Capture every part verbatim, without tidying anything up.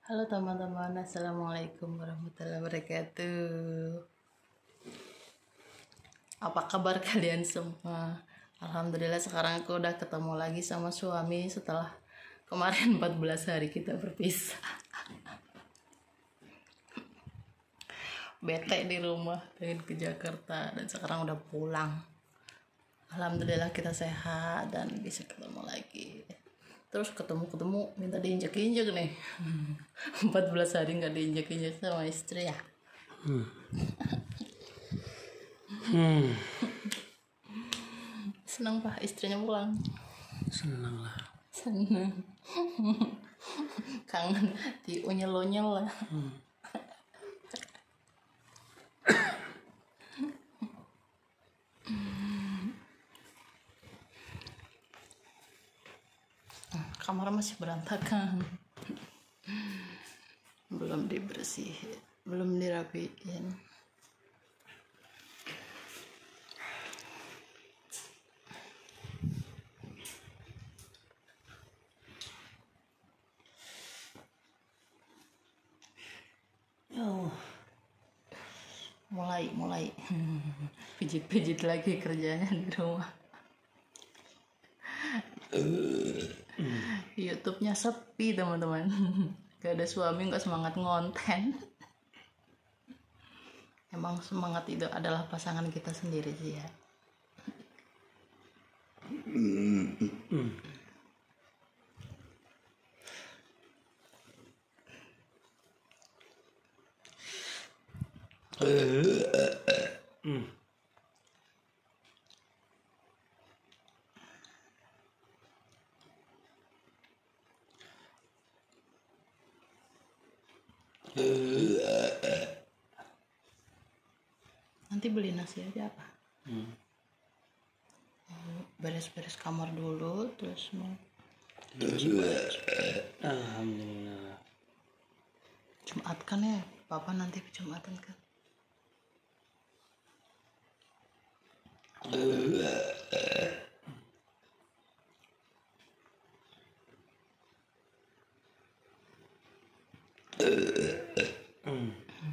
Halo teman-teman, assalamualaikum warahmatullahi wabarakatuh. Apa kabar kalian semua? Alhamdulillah sekarang aku udah ketemu lagi sama suami setelah kemarin empat belas hari kita berpisah. Bete di rumah, pengen ke Jakarta dan sekarang udah pulang. Alhamdulillah kita sehat dan bisa ketemu lagi. Terus ketemu-ketemu minta diinjak-injak nih. empat belas hari nggak diinjak-injak sama istri ya. Hmm. hmm. Senang Pak istrinya pulang? Senang lah. Senang. Kangen diunyel-unyel lah. Hmm. Kamar masih berantakan, belum dibersihin, belum dirapiin. Oh, mulai mulai pijit-pijit lagi kerjanya di rumah. YouTube-nya sepi teman-teman, gak ada suami, gak semangat ngonten. Emang semangat itu adalah pasangan kita sendiri sih ya. Hmm. Nanti beli nasi aja apa? Hmm. Beres-beres kamar dulu, terus mau. Alhamdulillah. Jumat kan ya, Papa nanti ke Jumatan kan? Hmm.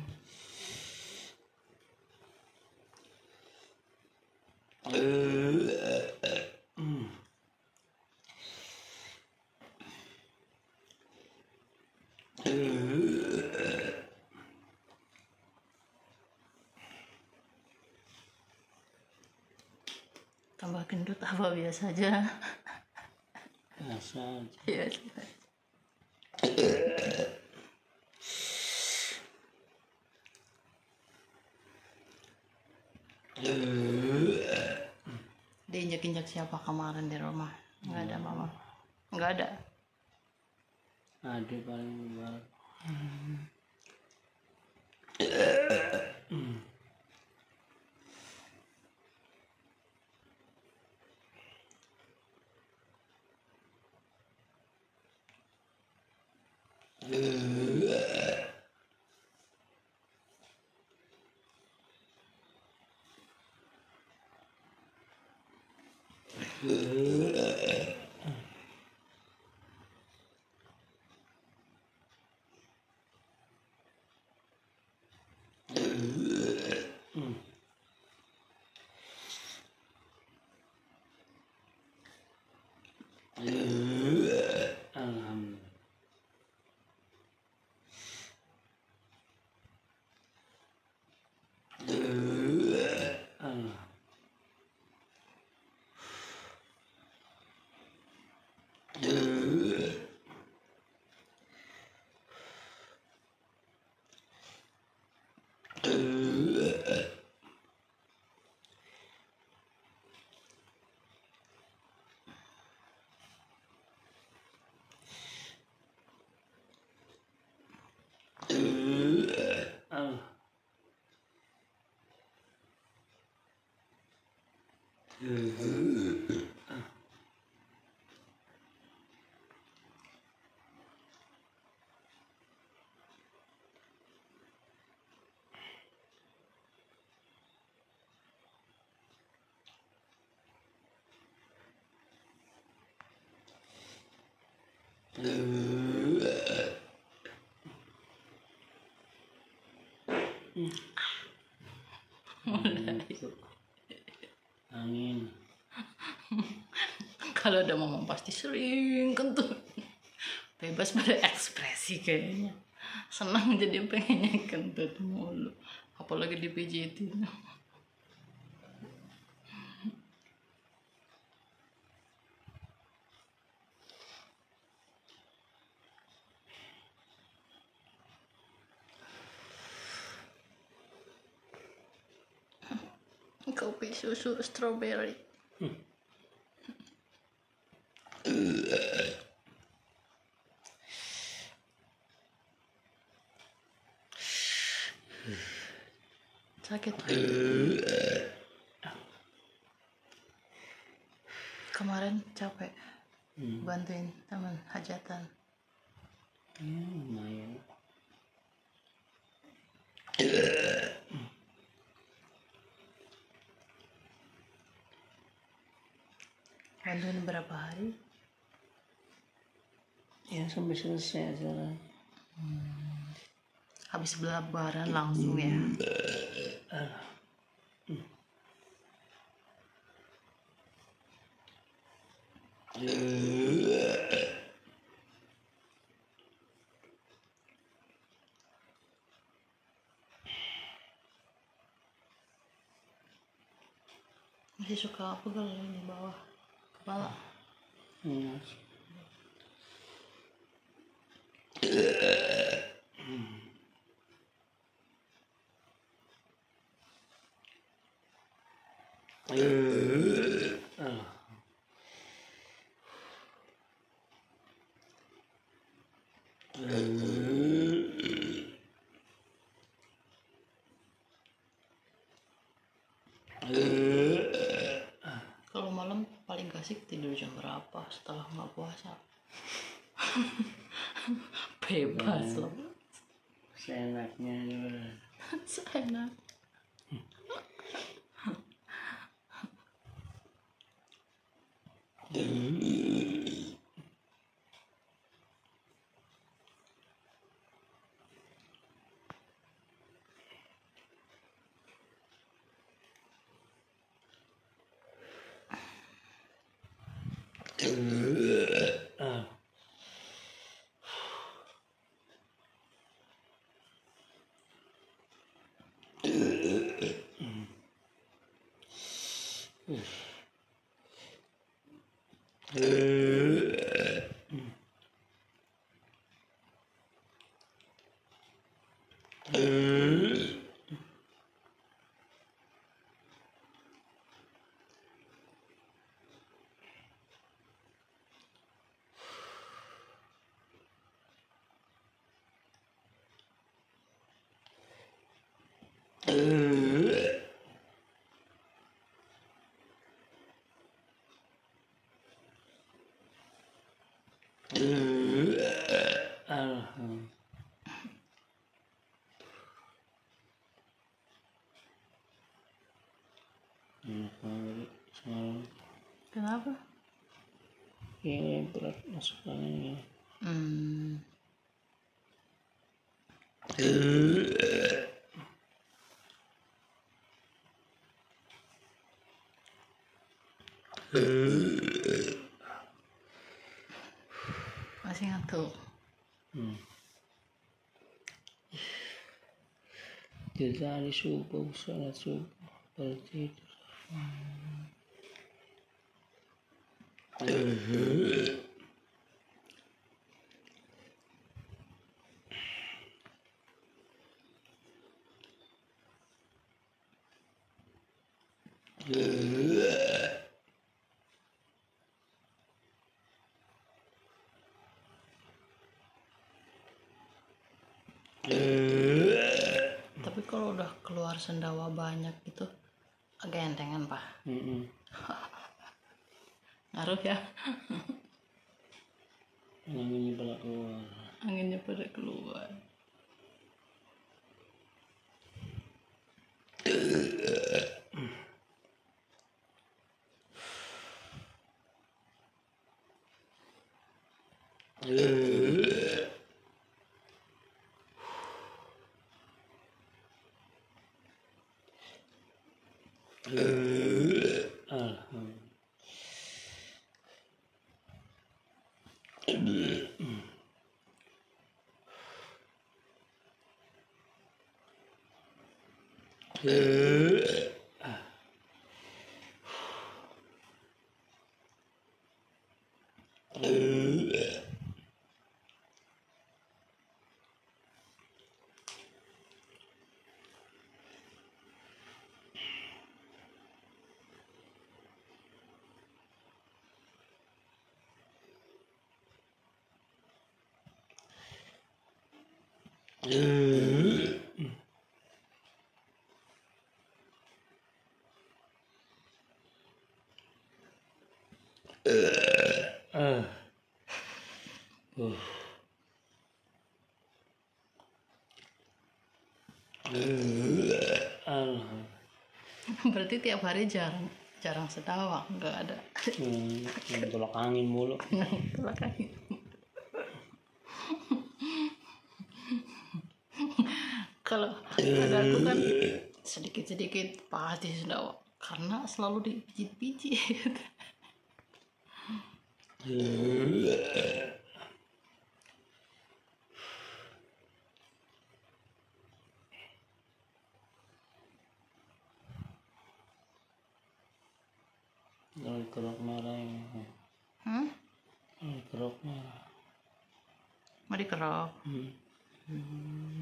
Tambah gendut apa biasa aja? Biasa aja. Biasa. Diinjak-injak siapa kemarin di rumah? Nggak ada mama? Nggak ada? Ada paling besar. Hmm. Itu angin. Kalau ada mama pasti sering kentut. Bebas berekspresi kayaknya. Senang jadi pengennya kentut mulu. Apalagi dipijitin. Kopi susu strawberry. Sakit. Kemarin capek bantuin teman hajatan. Ya lumayan. Bantuin berapa hari? Ya sampai selesai acara. Habis lebaran langsung ya. Masih suka apa kalau di bawah kepala? Hmm. Ah. Kalau malam paling kasih tidur jam berapa setelah nggak puasa? Bebas loh. Seenaknya juga. Seenak. Ah. Alhamdulillah. Semalam Kenapa? ini berat masukannya. Hmm. Masih ngantuk. Hmm. Kita hari subuh, sholat subuh, baru tidur. Tapi kalau udah keluar sendawa banyak gitu agak entengan pak. Mm-mm. Ngaruh ya. Anginnya pada keluar. Anginnya pada keluar. Alhamdulillah. Ah. Uh. Alhamdulillah. Berarti tiap hari jarang jarang setawa, nggak ada. Hmm, tolak angin mulu. Tolak angin. Kalau ada aku kan sedikit-sedikit pasti setawa karena selalu dipijit-pijit. Kalau kerok merah ini. Hmm? Kalau kerok merah. Mau dikerok. Hmm. Hmm.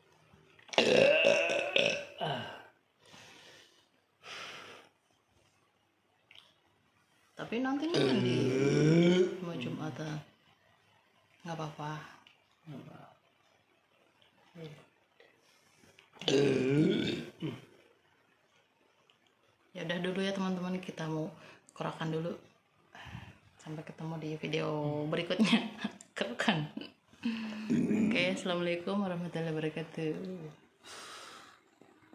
Tapi nanti mandi mau Jumatan. Nggak apa-apa. Ya udah dulu ya teman-teman, kita mau kerokan dulu. Sampai ketemu di video berikutnya. Kerokan. Oke, assalamualaikum warahmatullahi wabarakatuh.